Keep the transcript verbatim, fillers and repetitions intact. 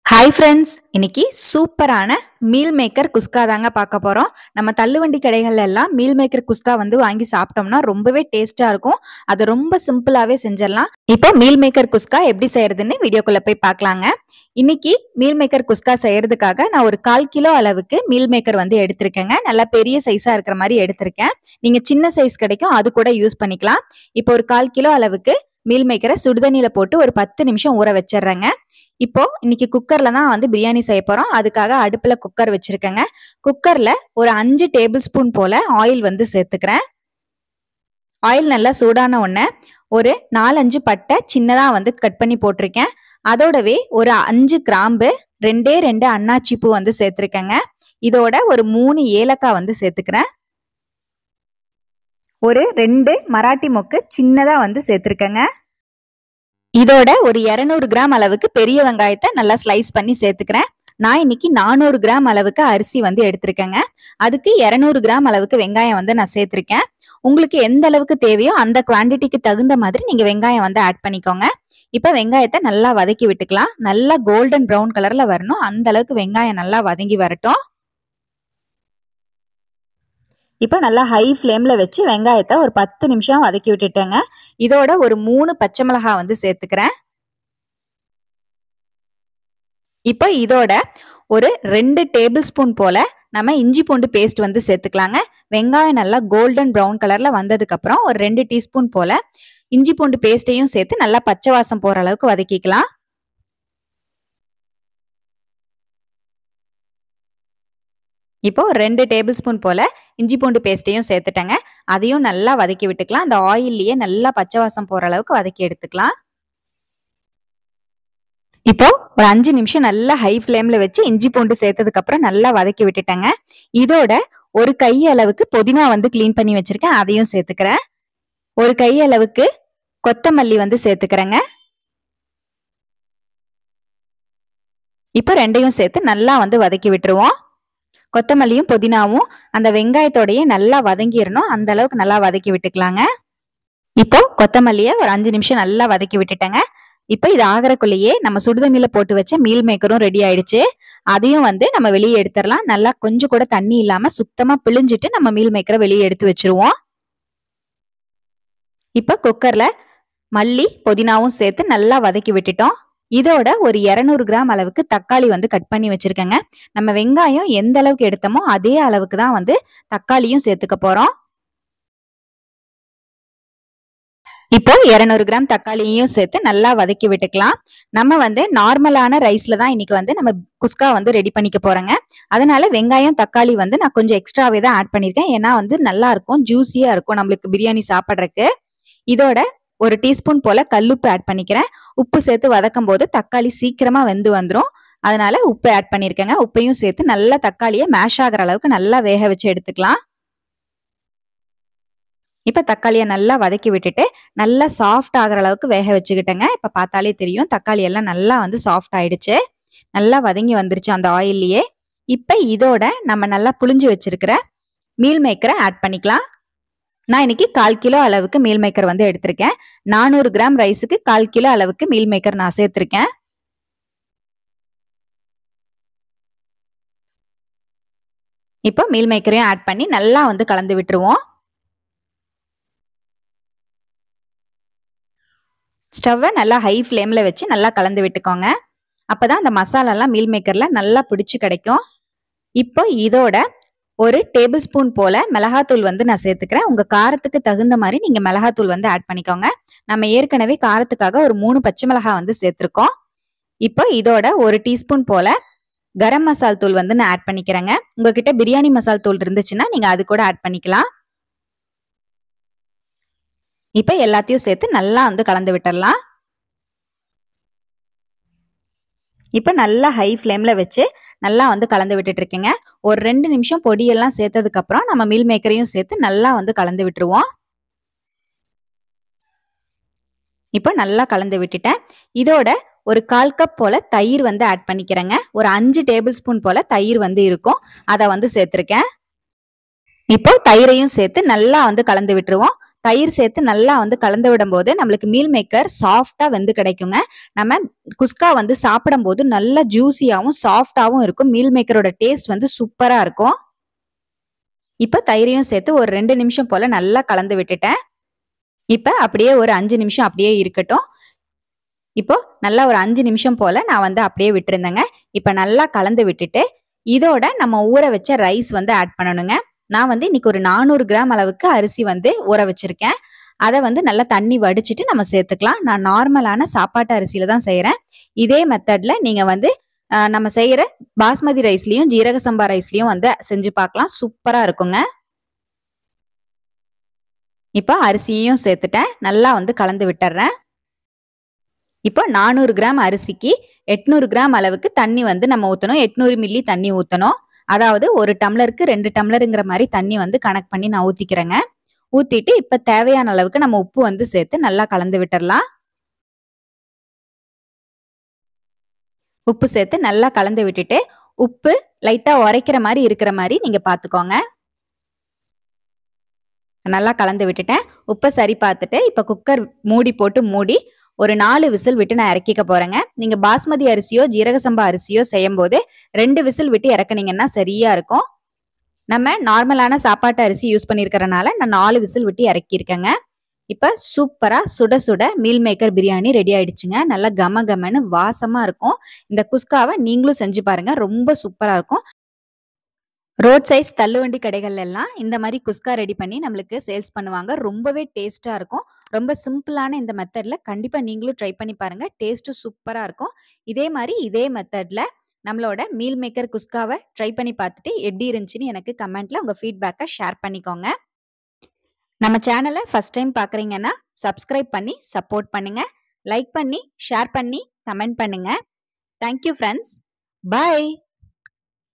Hi friends, இன்னைக்கு சூப்பரான meal maker குஸ்கா தாங்க பார்க்க போறோம். நம்ம தள்ளுவண்டி கடைகள்ல எல்லாம் மீல் மேக்கர் குஸ்கா வந்து வாங்கி சாப்பிட்டோம்னா ரொம்பவே டேஸ்டா இருக்கும். அது ரொம்ப சிம்பிளாவே செஞ்சிடலாம். இப்போ மீல் மேக்கர் குஸ்கா எப்படி செய்யறதுன்னு வீடியோக்குள்ள போய் பார்க்கலாங்க. இன்னைக்கு மீல் மேக்கர் குஸ்கா செய்யறதுக்காக நான் ஒரு கால் கிலோ அளவுக்கு மீல் மேக்கர் வந்து எடுத்திருக்கேங்க. நல்லா பெரிய சைஸா இருக்கிற மாதிரி எடுத்திருக்கேன். நீங்க சின்ன சைஸ் கிடைக்கும், அது கூட யூஸ் பண்ணிக்கலாம். இப்போ ஒரு கால் கிலோ அளவுக்கு மீல் மேக்கரை சுடுதண்ணியில போட்டு ஒரு பத்து நிமிஷம் ஊற வச்சிடுறேங்க. இப்போ இன்னைக்கு குக்கர்ல தான் வந்து பிரியாணி செய்ய போறோம். அதுக்காக அடுப்புல குக்கர் வச்சிருக்கேங்க. குக்கர்ல ஒரு அஞ்சு டேபிள் ஸ்பூன் போல ஆயில் வந்து சேர்த்துக்கிறேன். ஆயில் நல்லா சூடான உடனே ஒரு நாலஞ்சு பட்டை சின்னதா வந்து கட் பண்ணி போட்டிருக்கேன். அதோடவே ஒரு அஞ்சு கிராம்பு, ரெண்டே ரெண்டு அன்னாச்சி பூ வந்து சேர்த்திருக்கேங்க. இதோட ஒரு மூணு ஏலக்காய் வந்து சேர்த்துக்கிறேன். ஒரு ரெண்டு மராட்டி மொக்கு சின்னதா வந்து சேர்த்திருக்கேங்க. இதோட ஒரு இருநூறு கிராம் அளவுக்கு பெரிய வெங்காயத்தை நல்லா ஸ்லைஸ் பண்ணி சேர்த்துக்கிறேன். நான் இன்னைக்கு நானூறு கிராம் அளவுக்கு அரிசி வந்து எடுத்திருக்கேங்க. அதுக்கு இருநூறு கிராம் அளவுக்கு வெங்காயம் வந்து நான் சேர்த்திருக்கேன். உங்களுக்கு எந்த அளவுக்கு தேவையோ அந்த குவான்டிட்டிக்கு தகுந்த மாதிரி நீங்க வெங்காயம் வந்து ஆட் பண்ணிக்கோங்க. இப்ப வெங்காயத்தை நல்லா வதக்கி விட்டுக்கலாம். நல்லா கோல்டன் ப்ரௌன் கலர்ல வரணும். அந்த அளவுக்கு வெங்காயம் நல்லா வதங்கி வரட்டும். இப்போ நல்லா ஹை ஃப்ளேம்ல வச்சு வெங்காயத்தை ஒரு பத்து நிமிஷம் வதக்கி விட்டுட்டேங்க. இதோட ஒரு மூணு பச்சை மிளகாய் வந்து சேர்த்துக்கிறேன். இப்போ இதோட ஒரு ரெண்டு டேபிள் ஸ்பூன் போல நம்ம இஞ்சி பூண்டு பேஸ்ட் வந்து சேர்த்துக்கலாங்க. வெங்காயம் நல்லா கோல்டன் ப்ரௌன் கலர்ல வந்ததுக்கு அப்புறம் ஒரு ரெண்டு டீஸ்பூன் போல இஞ்சி பூண்டு பேஸ்டையும் சேர்த்து நல்லா பச்சை வாசம் போற அளவுக்கு வதக்கிக்கலாம். இப்போ ரெண்டு டேபிள் ஸ்பூன் போல இஞ்சி பூண்டு பேஸ்டையும் சேர்த்துட்டேங்க. அதையும் நல்லா வதக்கி விட்டுக்கலாம். அந்த ஆயில்லயே நல்லா பச்சை வாசம் போற அளவுக்கு வதக்கி எடுத்துக்கலாம். இப்போ ஒரு அஞ்சு நிமிஷம் நல்லா ஹை ஃப்ளேம்ல வச்சு இஞ்சி பூண்டு சேர்த்ததுக்கு அப்புறம் நல்லா வதக்கி விட்டுட்டேங்க. இதோட ஒரு கை அளவுக்கு புதினா வந்து கிளீன் பண்ணி வச்சிருக்கேன். அதையும் சேர்த்துக்கிறேன். ஒரு கை அளவுக்கு கொத்தமல்லி வந்து சேர்த்துக்கிறேங்க. இப்போ ரெண்டையும் சேர்த்து நல்லா வந்து வதக்கி விட்டுருவோம். கொத்தமல்லியும் புதினாவும் அந்த வெங்காயத்தோடயே நல்லா வதங்கிடணும். அந்த அளவுக்கு நல்லா வதக்கி விட்டுக்கலாங்க. இப்போ கொத்தமல்லியை ஒரு அஞ்சு நிமிஷம் நல்லா வதக்கி விட்டுட்டேங்க. இப்போ இது ஆகிறக்குள்ளேயே நம்ம சுடுதண்ணில போட்டு வச்ச மீல் மேக்கரும் ரெடி ஆயிடுச்சு. அதையும் வந்து நம்ம வெளியே எடுத்துடலாம். நல்லா கொஞ்சம் கூட தண்ணி இல்லாம சுத்தமா பிழிஞ்சிட்டு நம்ம மீல் மேக்கரை வெளியே எடுத்து வச்சிருவோம். இப்போ குக்கர்ல மல்லி புதினாவும் சேர்த்து நல்லா வதக்கி விட்டுட்டோம். இதோட ஒரு இருநூறு கிராம் அளவுக்கு தக்காளி வந்து கட் பண்ணி வச்சிருக்கேங்க. நம்ம வெங்காயம் எந்த அளவுக்கு எடுத்தோமோ அதே அளவுக்கு தான் வந்து தக்காளியும் சேர்த்துக்க போறோம். இப்போ இருநூறு கிராம் தக்காளியையும் சேர்த்து நல்லா வதக்கி விட்டுக்கலாம். நம்ம வந்து நார்மலான ரைஸ்ல தான் இன்னைக்கு வந்து நம்ம குஸ்கா வந்து ரெடி பண்ணிக்க போறோங்க. அதனால வெங்காயம் தக்காளி வந்து நான் கொஞ்சம் எக்ஸ்ட்ராவே தான் ஆட் பண்ணிருக்கேன். ஏன்னா வந்து நல்லா இருக்கும், ஜூசியா இருக்கும் நம்மளுக்கு பிரியாணி சாப்பிட்றதுக்கு. இதோட ஒரு டீஸ்பூன் போல கல்லுப்பு ஆட் பண்ணிக்கிறேன். உப்பு சேர்த்து வதக்கும் போது தக்காளி சீக்கிரமா வெந்து வந்துடும். அதனால உப்பு ஆட் பண்ணிருக்கேங்க. உப்பையும் சேர்த்து நல்லா தக்காளியை மேஷ் ஆகிற அளவுக்கு நல்லா வேக வச்சு எடுத்துக்கலாம். இப்ப தக்காளியை நல்லா வதக்கி விட்டுட்டு நல்லா சாஃப்ட் ஆகிற அளவுக்கு வேக வச்சுக்கிட்டேங்க. இப்ப பார்த்தாலே தெரியும் தக்காளி எல்லாம் நல்லா வந்து சாஃப்ட் ஆயிடுச்சு. நல்லா வதங்கி வந்துருச்சு அந்த ஆயில்லயே. இப்ப இதோட நம்ம நல்லா புளிஞ்சு வச்சிருக்கிற மீல் மேக்கரை ஆட் பண்ணிக்கலாம். நான் இன்னைக்கு கால் கிலோ அளவுக்கு மீல் மேக்கர் வந்து எடுத்திருக்கேன். நானூறு கிராம் ரைஸுக்கு கால் கிலோ அளவுக்கு மீல் மேக்கர் நான் சேர்த்திருக்கேன். இப்போ மீல் மேக்கரையும் ஆட் பண்ணி நல்லா வந்து கலந்து விட்டுருவோம். ஸ்டவ்வை நல்லா ஹை ஃப்ளேம்ல வச்சு நல்லா கலந்து விட்டுக்கோங்க. அப்பதான் அந்த மசாலா எல்லாம் மீல் மேக்கர்ல நல்லா பிடிச்சு கிடைக்கும். இப்போ இதோட ஒரு டேபிள் ஸ்பூன் போல மிளகாத்தூள் வந்து நான் சேர்த்துக்கிறேன். உங்க காரத்துக்கு தகுந்த மாதிரி நீங்க மிளகாத்தூள் வந்து ஆட் பண்ணிக்கோங்க. நம்ம ஏற்கனவே காரத்துக்காக ஒரு மூணு பச்சை மிளகாய் வந்து சேர்த்திருக்கோம். இப்போ இதோட ஒரு டீஸ்பூன் போல கரம் மசால் தூள் வந்து நான் ஆட் பண்ணிக்கிறேங்க. உங்ககிட்ட பிரியாணி மசால் தூள் இருந்துச்சுன்னா நீங்க அது கூட ஆட் பண்ணிக்கலாம். இப்ப எல்லாத்தையும் சேர்த்து நல்லா வந்து கலந்து விட்டுறலாம். இப்ப நல்லா ஹை ஃப்ளேம்ல வச்சு நல்லா வந்து கலந்து விட்டுட்டு இருக்கேங்க. ஒரு ரெண்டு நிமிஷம் பொடியெல்லாம் சேர்த்ததுக்கு அப்புறம் நம்ம மீல் மேக்கரையும் சேர்த்து நல்லா வந்து கலந்து விட்டுருவோம். இப்போ நல்லா கலந்து விட்டுட்டேன். இதோட ஒரு கால் கப் போல தயிர் வந்து ஆட் பண்ணிக்கிறேங்க. ஒரு அஞ்சு டேபிள் ஸ்பூன் போல தயிர் வந்து இருக்கும். அதை வந்து சேர்த்திருக்கேன். இப்போ தயிரையும் சேர்த்து நல்லா வந்து கலந்து விட்டுருவோம். தயிர் சேர்த்து நல்லா வந்து கலந்து விடும்போது நம்மளுக்கு மீல் மேக்கர் சாஃப்டா வெந்து கிடைக்குங்க. நம்ம குஸ்கா வந்து சாப்பிடும்போது நல்லா ஜூஸியாவும் சாஃப்டாவும் இருக்கும். மீல் மேக்கரோட டேஸ்ட் வந்து சூப்பரா இருக்கும். இப்ப தயிரையும் சேர்த்து ஒரு ரெண்டு நிமிஷம் போல நல்லா கலந்து விட்டுட்டேன். இப்ப அப்படியே ஒரு அஞ்சு நிமிஷம் அப்படியே இருக்கட்டும். இப்போ நல்லா ஒரு அஞ்சு நிமிஷம் போல நான் வந்து அப்படியே விட்டுருந்தேங்க. இப்ப நல்லா கலந்து விட்டுட்டு இதோட நம்ம ஊற வச்ச ரைஸ் வந்து ஆட் பண்ணணுங்க. நான் வந்து இன்னைக்கு ஒரு நானூறு கிராம் அளவுக்கு அரிசி வந்து ஊற வச்சிருக்கேன். அத வந்து நல்லா தண்ணி வடிச்சிட்டு நம்ம சேர்த்துக்கலாம். நான் நார்மலான சாப்பாட்டு அரிசியில தான் செய்றேன். இதே மெத்தட்ல நீங்க வந்து அ நம்ம செய்யற பாஸ்மதி ரைஸ்லயும், ஜீரக சம்பா ரைஸ்லயும் வந்து செஞ்சு பார்க்கலாம். சூப்பரா இருக்குங்க. இப்போ அரிசியையும் சேர்த்துட்டேன். நல்லா வந்து கலந்து விட்டுறேன். இப்போ நானூறு கிராம் அரிசிக்கு எட்நூறு கிராம் அளவுக்கு தண்ணி வந்து நம்ம ஊத்தணும். எட்நூறு மில்லி தண்ணி ஊத்தணும். அதாவது ஒரு டம்ளருக்கு ரெண்டு டம்ளர்ங்கிற மாரி தண்ணி வந்து கணக்கு பண்ணி நான் ஊத்திக்கிறேங்க. ஊத்திட்டு இப்ப தேவையான அளவுக்கு நம்ம உப்பு வந்து சேர்த்து நல்லா கலந்து விட்டுறலாம். உப்பு சேர்த்து நல்லா கலந்து விட்டுட்டு உப்பு லைட்டா உரைக்கிற மாதிரி இருக்கிற மாதிரி நீங்க பாத்துக்கோங்க. நல்லா கலந்து விட்டுட்டேன். உப்பை சரி பார்த்துட்டு இப்ப குக்கர் மூடி போட்டு மூடி ஒரு நாலு விசில் விட்டு நான் இறக்கிக்க போறேங்க. நீங்க பாஸ்மதி அரிசியோ ஜீரக சம்பா அரிசியோ செய்யும் போது ரெண்டு விசில் விட்டு இறக்குனீங்கன்னா சரியா இருக்கும். நம்ம நார்மலான சாப்பாட்டு அரிசி யூஸ் பண்ணிருக்கிறனால நான் நாலு விசில் விட்டு இறக்கியிருக்கேங்க. இப்ப சூப்பரா சுட சுட மீல் மேக்கர் பிரியாணி ரெடி ஆயிடுச்சுங்க. நல்லா கம கமன்னு வாசமா இருக்கும். இந்த குஸ்காவை நீங்களும் செஞ்சு பாருங்க. ரொம்ப சூப்பரா இருக்கும். ரோட் சைஸ் தள்ளுவண்டி கடைகள் எல்லாம் இந்த மாதிரி குஸ்கா ரெடி பண்ணி நம்மளுக்கு சேல்ஸ் பண்ணுவாங்க. ரொம்பவே டேஸ்டா இருக்கும். ரொம்ப சிம்பிளான இந்த மெத்தட்ல கண்டிப்பா நீங்களும் ட்ரை பண்ணி பாருங்க. டேஸ்ட்டும் சூப்பரா இருக்கும். இதே மாதிரி இதே மெத்தட்ல நம்மளோட மீல் மேக்கர் குஸ்காவை ட்ரை பண்ணி பார்த்துட்டு எப்படி இருந்துச்சுன்னு எனக்கு கமெண்ட்ல உங்க ஃபீட்பேக்கை ஷேர் பண்ணிக்கோங்க. நம்ம சேனலை ஃபர்ஸ்ட் டைம் பார்க்குறீங்கன்னா சப்ஸ்கிரைப் பண்ணி சப்போர்ட் பண்ணுங்க. லைக் பண்ணி ஷேர் பண்ணி கமெண்ட் பண்ணுங்க. Thank you friends. பாய்.